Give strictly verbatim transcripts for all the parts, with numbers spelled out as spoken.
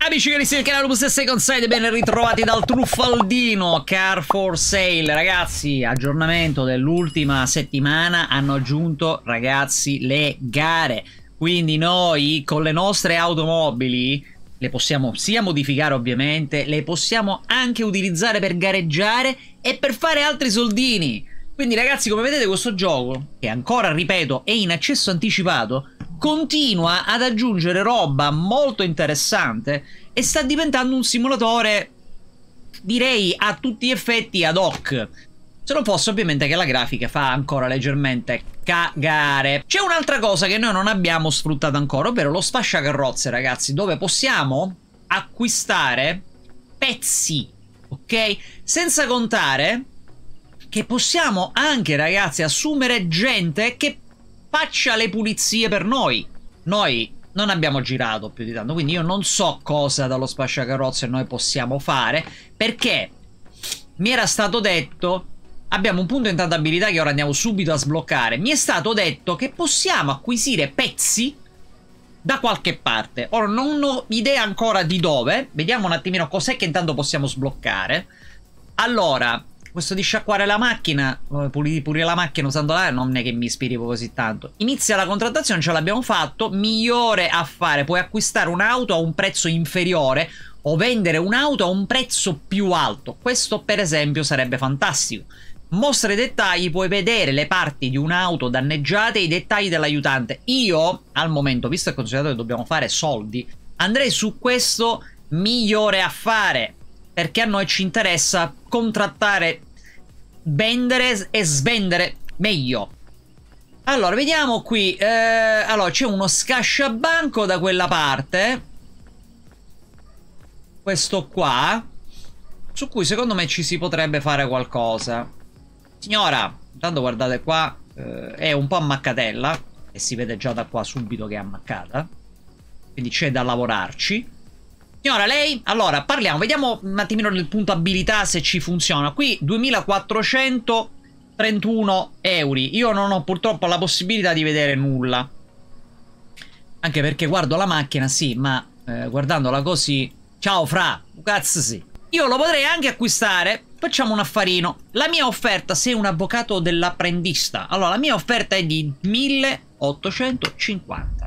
amici carissimi del canale Robust Second Side, ben ritrovati dal truffaldino Car for Sale. Ragazzi, aggiornamento dell'ultima settimana, hanno aggiunto, ragazzi, le gare. Quindi noi con le nostre automobili le possiamo sia modificare ovviamente, le possiamo anche utilizzare per gareggiare e per fare altri soldini. Quindi ragazzi, come vedete, questo gioco, che ancora, ripeto, è in accesso anticipato, continua ad aggiungere roba molto interessante e sta diventando un simulatore, direi, a tutti gli effetti ad hoc. Se non fosse ovviamente che la grafica fa ancora leggermente cagare. C'è un'altra cosa che noi non abbiamo sfruttato ancora, ovvero lo sfasciacarrozze, ragazzi, dove possiamo acquistare pezzi, ok? Senza contare che possiamo anche, ragazzi, assumere gente che faccia le pulizie per noi. Noi non abbiamo girato più di tanto, quindi io non so cosa dallo sfasciacarrozze noi possiamo fare, perché mi era stato detto, abbiamo un punto di intrantabilità che ora andiamo subito a sbloccare, mi è stato detto che possiamo acquisire pezzi da qualche parte. Ora non ho idea ancora di dove, vediamo un attimino cos'è che intanto possiamo sbloccare. Allora, questo di sciacquare la macchina, pulire, pulire la macchina usando l'aria, non è che mi ispiri così tanto. Inizia la contrattazione, ce l'abbiamo fatto. Migliore affare, puoi acquistare un'auto a un prezzo inferiore o vendere un'auto a un prezzo più alto. Questo per esempio sarebbe fantastico. Mostra i dettagli, puoi vedere le parti di un'auto danneggiate e i dettagli dell'aiutante. Io al momento, visto e considerato che dobbiamo fare soldi, andrei su questo migliore affare, perché a noi ci interessa contrattare, vendere e svendere meglio. Allora, vediamo qui. Eh, allora, c'è uno scasciabanco da quella parte. Questo qua. Su cui secondo me ci si potrebbe fare qualcosa. Signora, intanto guardate qua. Eh, è un po' ammaccatella. E si vede già da qua subito che è ammaccata. Quindi c'è da lavorarci. Signora, lei? Allora, parliamo, vediamo un attimino nel punto abilità se ci funziona. Qui duemilaquattrocentotrentuno euro. Io non ho purtroppo la possibilità di vedere nulla. Anche perché guardo la macchina, sì, ma eh, guardandola così... Ciao, fra, cazzo sì. Io lo potrei anche acquistare. Facciamo un affarino. La mia offerta, sei un avvocato dell'apprendista. Allora, la mia offerta è di milleottocentocinquanta.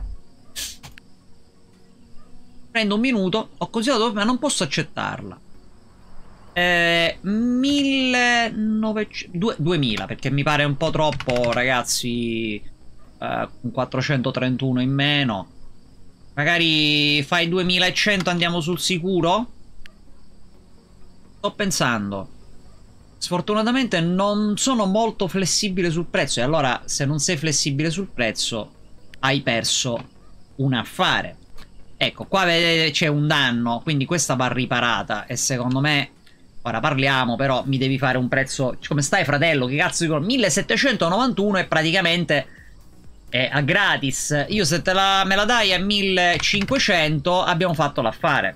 Prendo un minuto, ho considerato, ma non posso accettarla. Eh, millenovecento... duemila, perché mi pare un po' troppo, ragazzi, eh, quattrocentotrentuno in meno. Magari fai duemilacento, andiamo sul sicuro? Sto pensando. Sfortunatamente non sono molto flessibile sul prezzo, e allora se non sei flessibile sul prezzo hai perso un affare. Ecco, qua vedete c'è un danno, quindi questa va riparata e secondo me, ora parliamo, però mi devi fare un prezzo... Come stai, fratello? Che cazzo di... millesettecentonovantuno e praticamente è a gratis. Io se te la, me la dai a millecinquecento abbiamo fatto l'affare.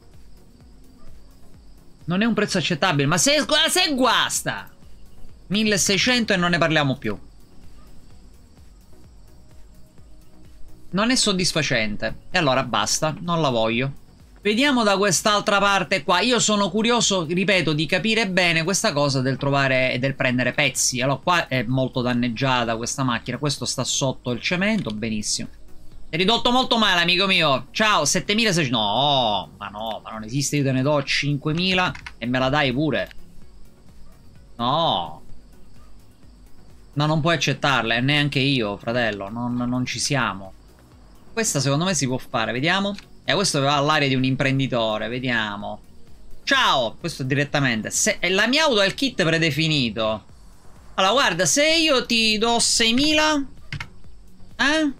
Non è un prezzo accettabile, ma se, se guasta! milleseicento e non ne parliamo più. Non è soddisfacente. E allora basta, non la voglio. Vediamo da quest'altra parte qua. Io sono curioso, ripeto, di capire bene questa cosa del trovare e del prendere pezzi. Allora, qua è molto danneggiata questa macchina. Questo sta sotto il cemento, benissimo. È ridotto molto male, amico mio. Ciao, settemilaseicento. No, ma no, ma non esiste. Io te ne do cinquemila e me la dai pure. No. No, non puoi accettarla, e neanche io, fratello. Non, non ci siamo. Questa secondo me si può fare, vediamo. E eh, questo aveva l'aria di un imprenditore, vediamo. Ciao, questo direttamente. Se, la mia auto ha il kit predefinito. Allora, guarda, se io ti do seimila, eh?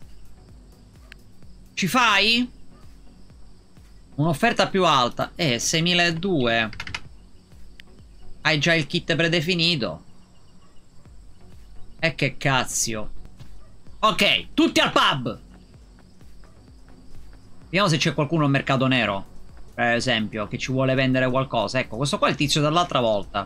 Ci fai? Un'offerta più alta. Eh, seimiladuecento. Hai già il kit predefinito. E che cazzo. Ok, tutti al pub. Vediamo se c'è qualcuno al mercato nero, per esempio, che ci vuole vendere qualcosa. Ecco, questo qua è il tizio dall'altra volta.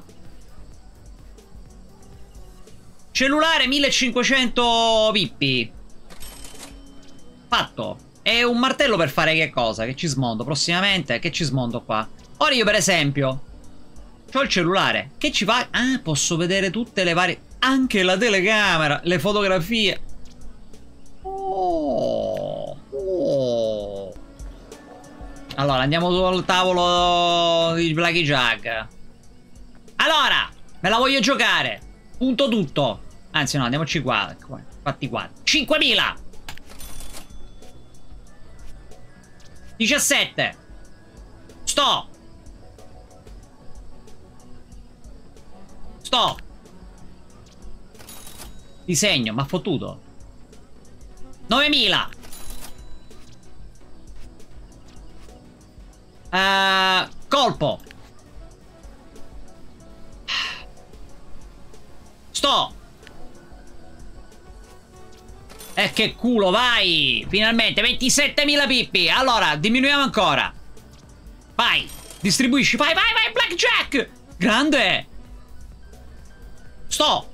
Cellulare millecinquecento vippi. Fatto. E un martello per fare che cosa? Che ci smonto prossimamente? Che ci smonto qua? Ora io per esempio c'ho il cellulare. Che ci fa? Ah, posso vedere tutte le varie... Anche la telecamera, le fotografie. Oh, oh. Allora, andiamo sul tavolo di Blackjack. Allora, me la voglio giocare. Punto tutto. Anzi no, andiamoci qua. Fatti qua. cinquemila. diciassette. Sto. Sto. Disegno, ma fottuto. novemila. Uh, colpo. Sto. E che culo, vai! Finalmente, ventisettemila pippi. Allora, diminuiamo ancora. Vai, distribuisci. Vai, vai, vai, Blackjack! Grande! Sto.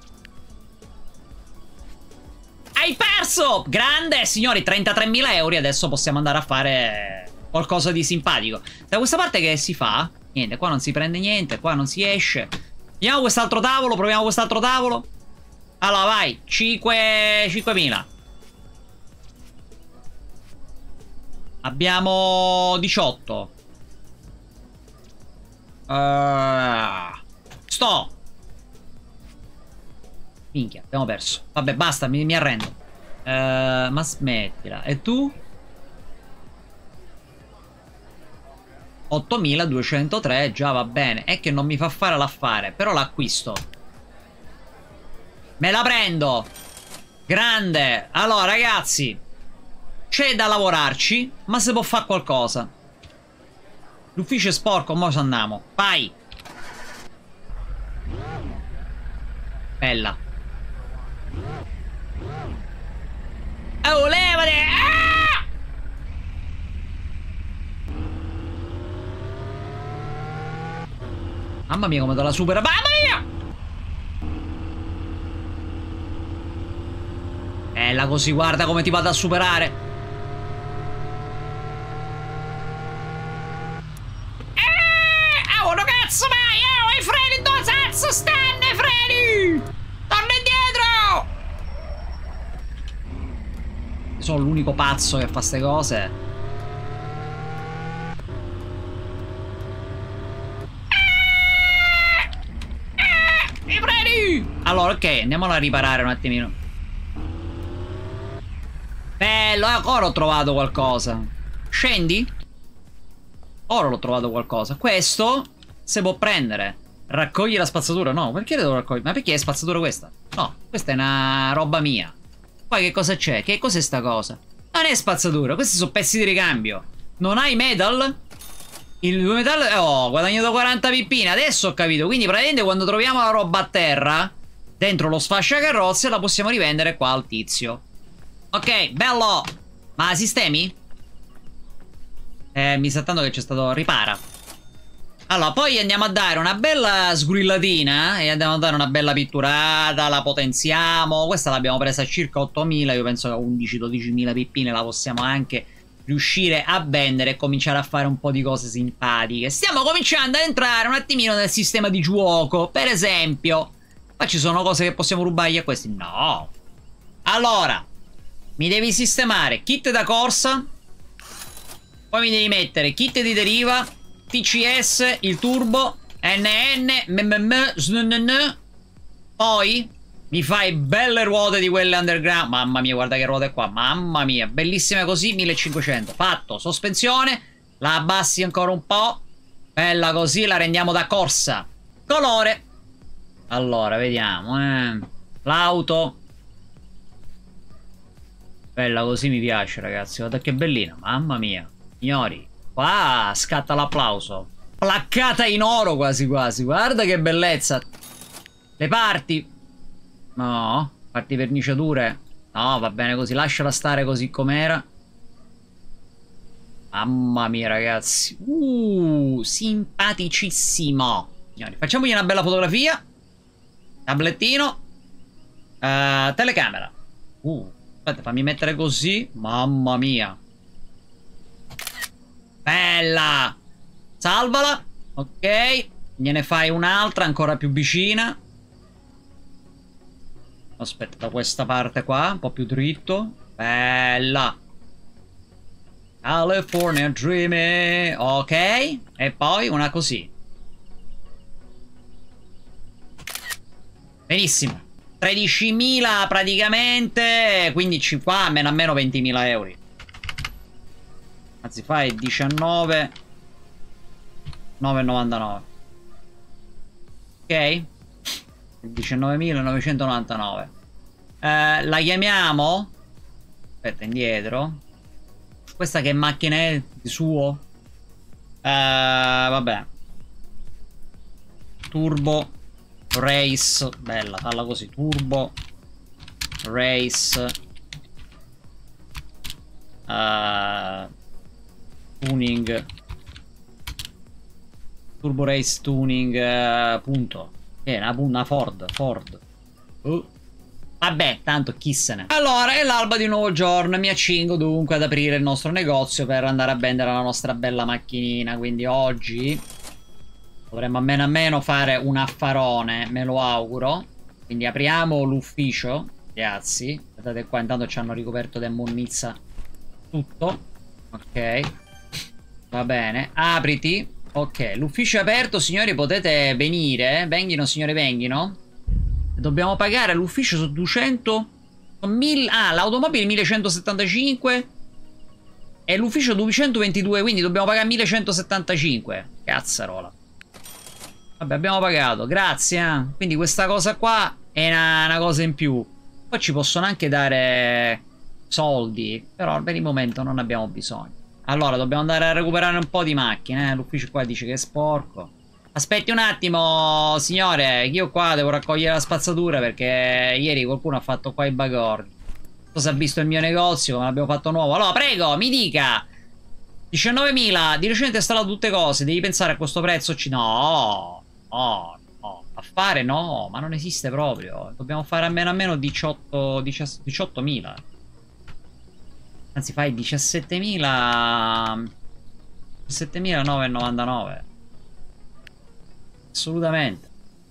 Hai perso! Grande, signori, trentatremila euro. Adesso possiamo andare a fare qualcosa di simpatico. Da questa parte che si fa? Niente, qua non si prende niente, qua non si esce. Vediamo quest'altro tavolo, proviamo quest'altro tavolo. Allora, vai, cinque... cinquemila. Abbiamo diciotto. Uh, sto. Minchia, abbiamo perso. Vabbè, basta, mi, mi arrendo. Uh, ma smettila. E tu? ottomiladuecentotre, già va bene. È che non mi fa fare l'affare, però l'acquisto. Me la prendo. Grande. Allora, ragazzi, c'è da lavorarci, ma si può fare qualcosa. L'ufficio è sporco, mo ci andiamo. Vai. Bella. Oh, levate! Ah! Mamma mia come te la supera. Mamma mia! Bella così, guarda come ti vado a superare. Eh! Oh, no cazzo mai! Oh, i freni dove cazzo stanno i freni? Torna indietro! Sono l'unico pazzo che fa ste cose. Eh! Eh! I freni! Allora, ok, andiamolo a riparare un attimino. Bello, eh, ora ho trovato qualcosa. Scendi? Ora l'ho trovato qualcosa. Questo si può prendere. Raccogli la spazzatura. No, perché devo raccogliere? Ma perché è spazzatura questa? No, questa è una roba mia. Poi che cosa c'è? Che cos'è sta cosa? Non è spazzatura, questi sono pezzi di ricambio. Non hai metal? Il due metal... Oh, ho guadagnato quaranta pippine. Adesso ho capito. Quindi praticamente quando troviamo la roba a terra, dentro lo sfasciacarrozze, la possiamo rivendere qua al tizio. Ok, bello. Ma sistemi? Eh, mi sa tanto che c'è stato... Ripara. Allora, poi andiamo a dare una bella sgrillatina e andiamo a dare una bella pitturata, la potenziamo. Questa l'abbiamo presa a circa ottomila, io penso che a undici dodicimila pippine la possiamo anche riuscire a vendere e cominciare a fare un po' di cose simpatiche. Stiamo cominciando ad entrare un attimino nel sistema di gioco. Per esempio, ma ci sono cose che possiamo rubargli a questi? No. Allora, mi devi sistemare kit da corsa, poi mi devi mettere kit di deriva, T C S, il turbo, N N, M M M, S N N N. Poi mi fai belle ruote di quelle underground. Mamma mia, guarda che ruote qua. Mamma mia, bellissime così, millecinquecento. Fatto, sospensione. La abbassi ancora un po'. Bella così, la rendiamo da corsa. Colore. Allora, vediamo, eh. L'auto. Bella così mi piace, ragazzi. Guarda che bellina. Mamma mia. Signori, qua scatta l'applauso. Placcata in oro quasi quasi. Guarda che bellezza. Le parti. No. Parti verniciature. No, va bene così. Lasciala stare così com'era. Mamma mia, ragazzi. Uh, simpaticissimo. Signori, facciamogli una bella fotografia. Tablettino. Uh, telecamera. Uh. Aspetta, fammi mettere così. Mamma mia. Bella! Salvala. Ok. Gliene fai un'altra ancora più vicina. Aspetta, da questa parte qua, un po' più dritto. Bella. California Dreaming. Ok. E poi una così. Benissimo. tredicimila praticamente. Quindi qua almeno a meno ventimila euro. Anzi fai diciannove nove e novantanove. Ok. diciannovemilanovecentonnovantanove. eh, La chiamiamo. Aspetta, indietro. Questa che macchina è di suo? Eh, vabbè. Turbo Race. Bella, falla così. Turbo Race uh, Tuning. Turbo Race Tuning uh, punto. È una, una Ford. Ford. Uh. Vabbè, tanto chi se ne. Allora, è l'alba di un nuovo giorno. Mi accingo dunque ad aprire il nostro negozio per andare a vendere la nostra bella macchinina. Quindi oggi dovremmo a meno a meno fare un affarone, me lo auguro. Quindi apriamo l'ufficio. Ragazzi, guardate qua, intanto ci hanno ricoperto di ammonnizza tutto. Ok. Va bene, apriti. Ok, l'ufficio è aperto, signori, potete venire. Venghino, signori, venghino. Dobbiamo pagare l'ufficio su duecento. mille, ah, l'automobile millecentosettantacinque. E l'ufficio duecentoventidue, quindi dobbiamo pagare millecentosettantacinque. Cazzarola. Vabbè, abbiamo pagato, grazie. Eh. Quindi questa cosa qua è una, una cosa in più. Poi ci possono anche dare soldi, però per il momento non abbiamo bisogno. Allora, dobbiamo andare a recuperare un po' di macchine. Eh. L'ufficio qua dice che è sporco. Aspetti un attimo, signore, io qua devo raccogliere la spazzatura perché ieri qualcuno ha fatto qua i bagordi. Cosa ha visto il mio negozio, come l'abbiamo fatto nuovo. Allora, prego, mi dica. diciannovemila, di recente installato tutte cose, devi pensare a questo prezzo. No, no, no, affare no, ma non esiste proprio. Dobbiamo fare almeno almeno diciotto, diciottomila. Anzi, fai diciassettemila. diciassettemila novecentonovantanove. Assolutamente.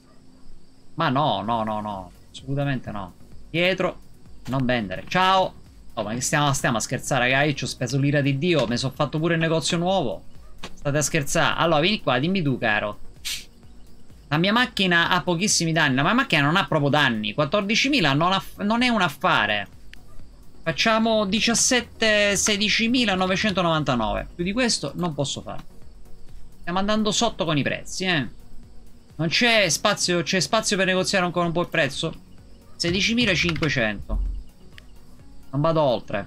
Ma no, no, no, no. Assolutamente no. Dietro. Non vendere. Ciao. Oh, ma che stiamo, stiamo a scherzare, raga? Io ci ho speso l'ira di Dio. Mi sono fatto pure il negozio nuovo. State a scherzare. Allora, vieni qua, dimmi tu, caro. La mia macchina ha pochissimi danni. La mia macchina non ha proprio danni. quattordicimila non, non è un affare. Facciamo diciassette sedicimilanovecentonovantanove. Più di questo non posso fare. Stiamo andando sotto con i prezzi, eh. Non c'è spazio, c'è spazio per negoziare ancora un po' il prezzo? sedicimilacinquecento. Non vado oltre.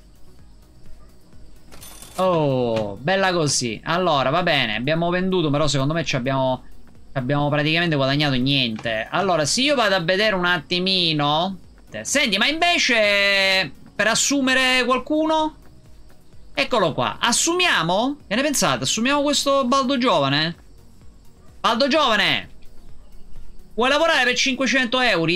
Oh, bella così. Allora, va bene, abbiamo venduto, però secondo me ci abbiamo, ci abbiamo praticamente guadagnato niente. Allora, se io vado a vedere un attimino. Senti, ma invece per assumere qualcuno? Eccolo qua. Assumiamo? Che ne pensate? Assumiamo questo baldo giovane? Baldo giovane! Vuoi lavorare per cinquecento euro?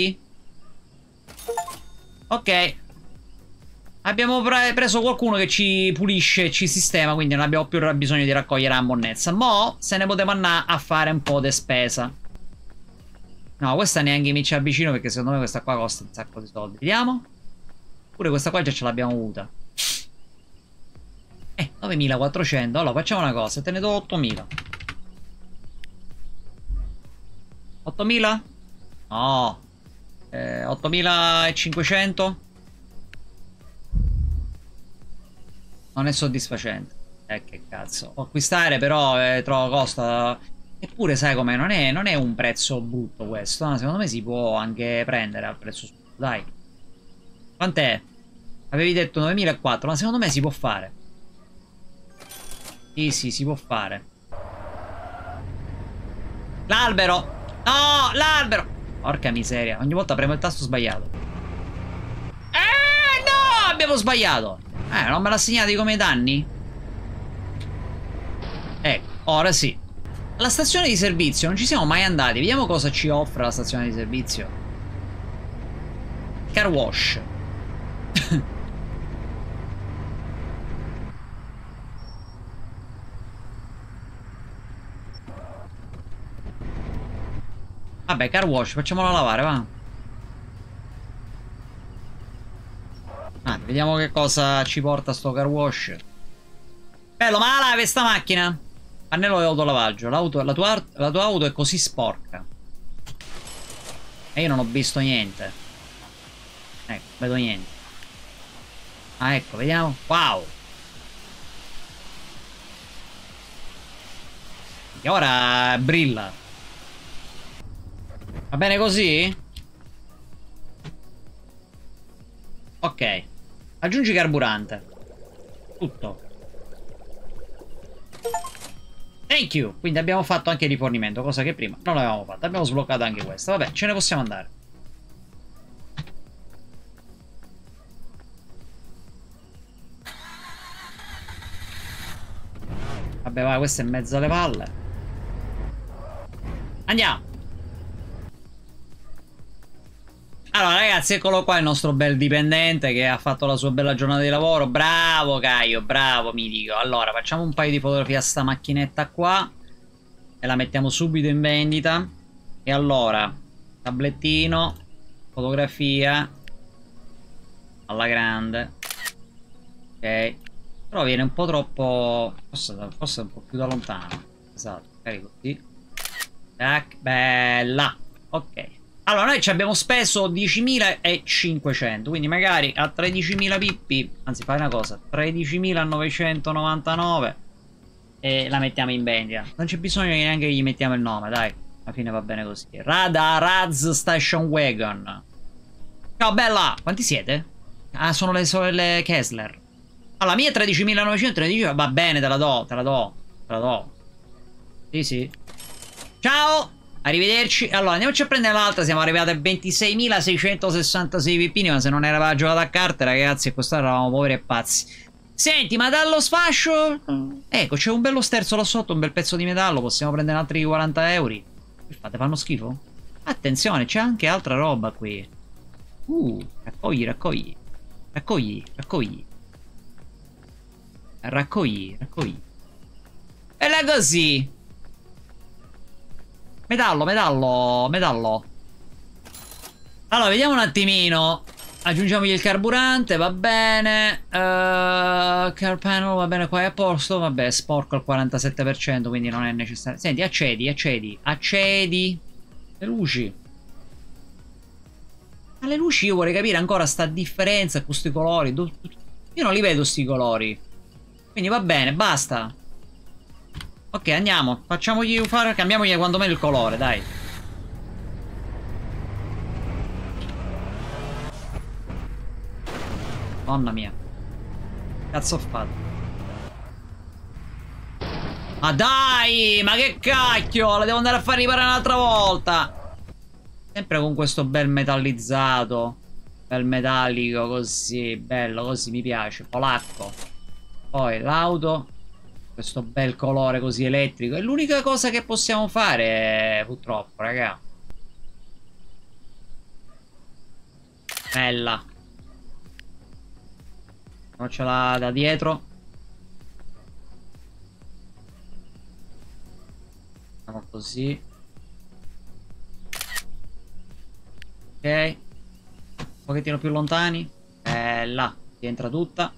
Ok. Abbiamo pre preso qualcuno che ci pulisce e ci sistema, quindi non abbiamo più bisogno di raccogliere la monnezza. Mo' se ne poteva andare a fare un po' di spesa. No, questa neanche mi ci avvicino perché secondo me questa qua costa un sacco di soldi. Vediamo. Pure questa qua già ce l'abbiamo avuta. Eh, novemilaquattrocento. Allora, facciamo una cosa. Te ne do ottomila. ottomila? No. Eh, ottomilacinquecento? Non è soddisfacente. Eh, che cazzo. Acquistare però eh, trovo costa. Eppure sai com'è? Non è, non è un prezzo brutto questo. No? Secondo me si può anche prendere al prezzo giusto. Dai. Quant'è? Avevi detto novemilaquattrocento, ma secondo me si può fare. Sì, sì, si può fare. L'albero! No, l'albero! Porca miseria, ogni volta premo il tasto sbagliato. Eh, no! Abbiamo sbagliato! Eh, non me l'ha segnato come danni? Ecco, ora sì. Alla stazione di servizio non ci siamo mai andati. Vediamo cosa ci offre la stazione di servizio. Car wash. Vabbè, car wash, facciamolo lavare, va. Ah, vediamo che cosa ci porta sto car wash. Bello, ma la questa macchina. Pannello di autolavaggio. L'auto, la, tua, la tua auto è così sporca. E io non ho visto niente. Ecco, vedo niente. Ah, ecco, vediamo. Wow. E ora brilla. Va bene così? Ok. Aggiungi carburante. Tutto. Thank you. Quindi abbiamo fatto anche il rifornimento, cosa che prima non avevamo fatto. Abbiamo sbloccato anche questo. Vabbè, ce ne possiamo andare. Vabbè, va, questo è in mezzo alle palle. Andiamo. Allora, ragazzi, eccolo qua il nostro bel dipendente che ha fatto la sua bella giornata di lavoro. Bravo, Caio, bravo, mitico. Allora, facciamo un paio di fotografie a sta macchinetta qua e la mettiamo subito in vendita. E allora, tablettino, fotografia alla grande. Ok. Però viene un po' troppo... Forse, forse un po' più da lontano. Esatto, carico così. Tac, bella. Ok. Allora, noi ci abbiamo speso diecimilacinquecento, quindi magari a tredicimila pippi, anzi fai una cosa, tredicimilanovecentonovantanove e la mettiamo in vendita. Non c'è bisogno che neanche gli mettiamo il nome, dai, alla fine va bene così. Rada Raz Station Wagon. Ciao bella, quanti siete? Ah, sono le sorelle Kessler. Allora, la mia è tredicimilanovecento, va bene, te la do, te la do, te la do. Sì, sì. Ciao! Arrivederci. Allora andiamoci a prendere l'altra. Siamo arrivati a ventiseiemilaseicentosessantasei pippini. Ma se non eravamo giocato a carte, ragazzi, e quest'ora eravamo poveri e pazzi. Senti, ma dallo sfascio, ecco, c'è un bello sterzo là sotto, un bel pezzo di metallo. Possiamo prendere altri quaranta euro. Che fate, fanno schifo? Attenzione, c'è anche altra roba qui. Uh, raccogli, raccogli. Raccogli, raccogli. Raccogli, raccogli. E là così. Metallo, metallo, metallo. Allora, vediamo un attimino. Aggiungiamogli il carburante, va bene. uh, Car panel, va bene, qua è a posto. Vabbè, sporco al quarantasette per cento, quindi non è necessario. Senti, accedi, accedi, accedi. Le luci. Ma le luci io vorrei capire ancora sta differenza con questi colori. Io non li vedo sti colori. Quindi va bene, basta. Ok, andiamo. Facciamogli fare. Cambiamogli quantomeno il colore, dai. Mamma mia. Cazzo ho fatto? Ma dai! Ma che cacchio! La devo andare a far riparare un'altra volta. Sempre con questo bel metallizzato. Bel metallico così. Bello così, mi piace. Polacco. Poi l'auto. Questo bel colore così elettrico. È l'unica cosa che possiamo fare, purtroppo, raga. Bella. Faccela da dietro. Facciamo così. Ok. Un pochettino più lontani. Bella. Rientra tutta.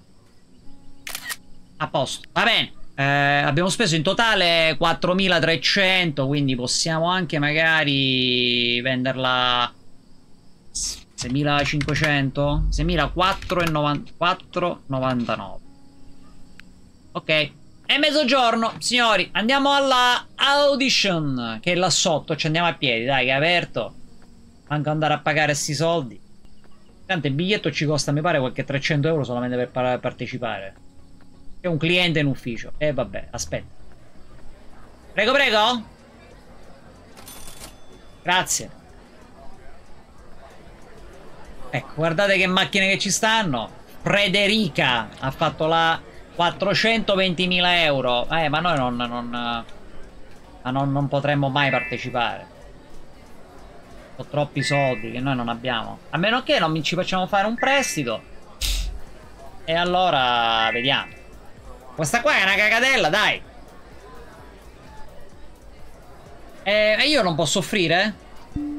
A posto. Va bene. Eh, abbiamo speso in totale quattromilatrecento, quindi possiamo anche magari venderla seimilacinquecento, seimilaquattrocento novantanove. Ok, è mezzogiorno, signori. Andiamo alla audition, che è là sotto. Ci andiamo a piedi, dai, che è aperto. Manca andare a pagare sti soldi. Tanto il biglietto ci costa, mi pare, qualche trecento euro solamente per partecipare. C'è un cliente in ufficio. E eh, vabbè, aspetta. Prego, prego. Grazie. Ecco, guardate che macchine che ci stanno. Frederica ha fatto la quattrocentoventimila euro. Eh, ma noi non, non, ma non, non potremmo mai partecipare. Sono troppi soldi che noi non abbiamo. A meno che non ci facciamo fare un prestito. E allora vediamo. Questa qua è una cagatella, dai. E, e io non posso offrire?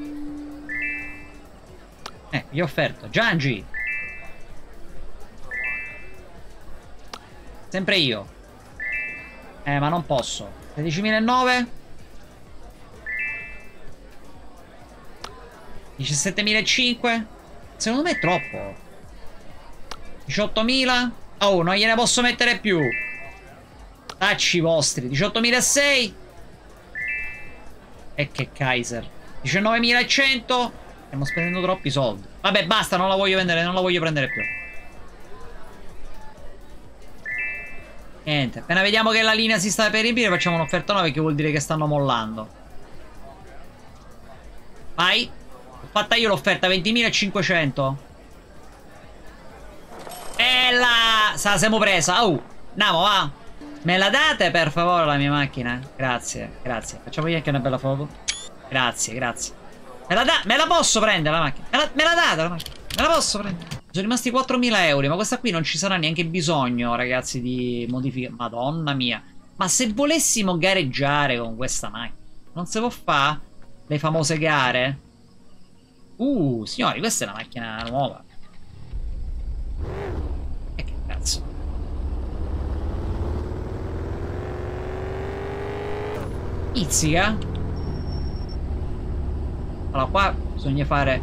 Eh, gli ho offerto. Giangi. Sempre io. Eh, ma non posso. sedicimilanovecento. diciassettemilacinquecento. Secondo me è troppo. diciottomila. Oh, non gliene posso mettere più. Tacci vostri. diciottomilasei. E che Kaiser. diciannovemilacento. Stiamo spendendo troppi soldi. Vabbè, basta, non la voglio vendere, non la voglio prendere più. Niente, appena vediamo che la linea si sta per riempire facciamo un'offerta nuova, che vuol dire che stanno mollando. Vai. Ho fatta io l'offerta, ventimilacinquecento. E là, se la siamo presa. Oh, andiamo, va. Me la date per favore la mia macchina? Grazie, grazie. Facciamogli anche una bella foto. Grazie, grazie. Me la, da me la posso prendere la macchina? Me la, me la date la macchina? Me la posso prendere? Sono rimasti quattromila euro, ma questa qui non ci sarà neanche bisogno, ragazzi, di modifica. Madonna mia. Ma se volessimo gareggiare con questa macchina, non si può fare le famose gare? Uh, signori, questa è una macchina nuova. E che cazzo? Pizzica? Allora, qua bisogna fare...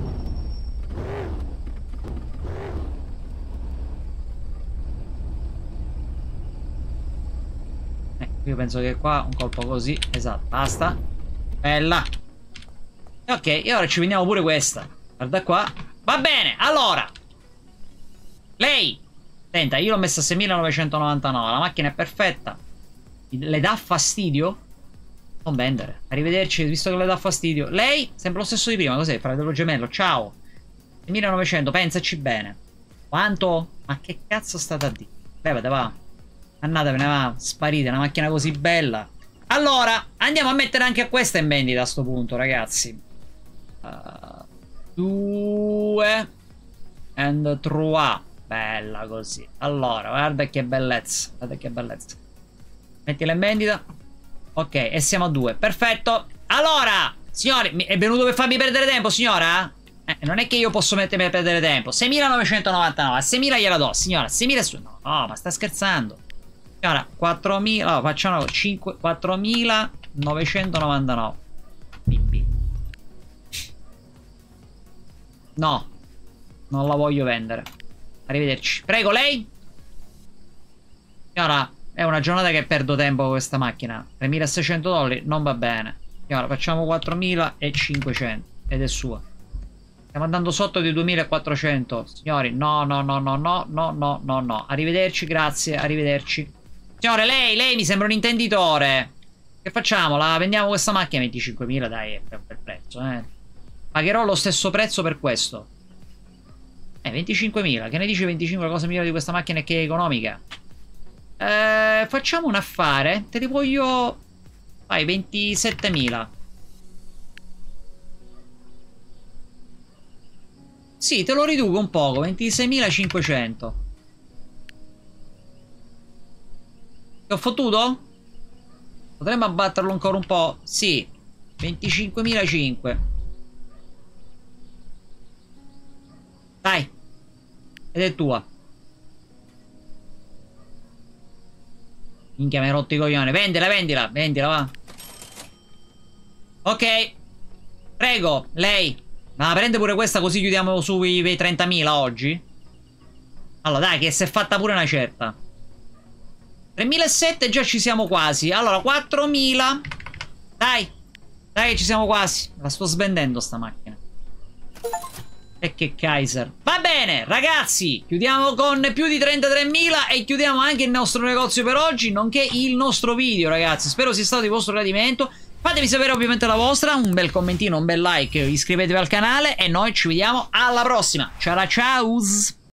Eh, io penso che qua un colpo così, esatto, basta. Bella. Ok, e ora ci veniamo pure questa. Guarda qua. Va bene, allora. Lei. Senta, io l'ho messa a seimilanovecentonovantanove. La macchina è perfetta. Le dà fastidio? Non vendere. Arrivederci, visto che le dà fastidio. Lei, sempre lo stesso di prima. Cos'è? Fratello gemello. Ciao. seimilanovecento, pensaci bene. Quanto? Ma che cazzo state a dire? Levate, va. Andatevene, va. Sparite, una macchina così bella. Allora, andiamo a mettere anche questa in vendita a sto punto, ragazzi. Uh, due. And trois. Bella così. Allora, guarda che bellezza. Guarda che bellezza. Mettila in vendita. Ok, e siamo a due. Perfetto. Allora, signori, è venuto per farmi perdere tempo, signora? Eh, non è che io posso mettermi a perdere tempo. seimilanovecentonovantanove. A seimila gliela do, signora. seimila su... No, no, ma sta scherzando. Signora, quattromila... Oh, facciamo cinque... quattromilanovecentonovantanove. Pipì. No. Non la voglio vendere. Arrivederci. Prego, lei? Signora... È una giornata che perdo tempo con questa macchina. tremilaseicento dollari non va bene. Allora, facciamo quattromilacinquecento. Ed è sua. Stiamo andando sotto di duemilaquattrocento. Signori, no, no, no, no, no, no, no, no, no. Arrivederci, grazie, arrivederci. Signore, lei, lei mi sembra un intenditore. Che facciamo? La vendiamo questa macchina a venticinquemila, dai, è un bel prezzo, eh. Pagherò lo stesso prezzo per questo. Eh, venticinquemila. Che ne dice venticinque? La cosa migliore di questa macchina è che è economica. Eh, facciamo un affare. Te li voglio... Vai, ventisettemila. Sì, te lo riduco un poco. ventiseimilacinquecento. Ti ho fottuto? Potremmo abbatterlo ancora un po'. Sì, venticinquemilacinquecento. Dai. Ed è tua. Minchia, mi hai rotto i coglioni. Vendila, vendila, vendila, va. Ok. Prego, lei. Ma prende pure questa così chiudiamo sui trentamila oggi. Allora, dai, che si è fatta pure una certa. tremilasettecento già ci siamo quasi. Allora, quattromila. Dai. Dai che ci siamo quasi. La sto svendendo sta macchina. E che Kaiser. Va bene, ragazzi, chiudiamo con più di trentatremila e chiudiamo anche il nostro negozio per oggi, nonché il nostro video, ragazzi. Spero sia stato di vostro gradimento. Fatemi sapere ovviamente la vostra, un bel commentino, un bel like, iscrivetevi al canale e noi ci vediamo alla prossima. Ciao ciao!